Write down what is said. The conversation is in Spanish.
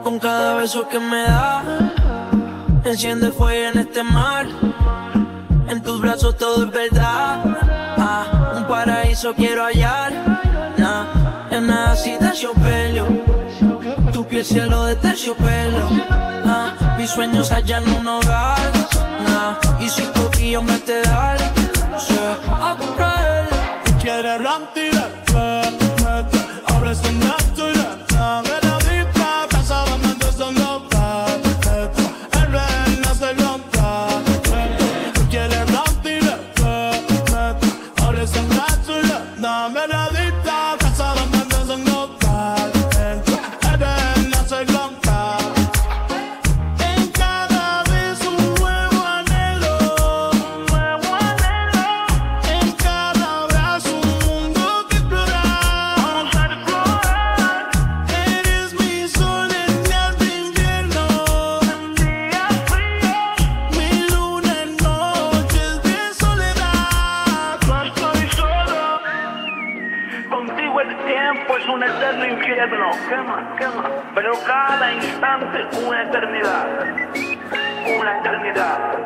Con cada beso que me da, enciende fuego en este mar. En tus brazos todo es verdad. Un paraíso quiero hallar. En nada así terciopelo. Tu piel cielo de terciopelo. Mis sueños hallan un hogar. Y si coquillo me te da, a correr. Quieres rantirar, ahora es natural. Veladita, casada, mente son locas. El rey nace loca. Tú quieres rantirar, ahora es natural. Veladita, casada, mente son locas. El rey nace loca. En cada beso un nuevo anhelo. En cada abrazo un mundo que explorar. Eres mi sol en días de invierno, mi luna en noches de soledad. No estoy solo, contigo el tiempo es un eterno infierno. Quema, pero cada instante una eternidad. Una eternidad.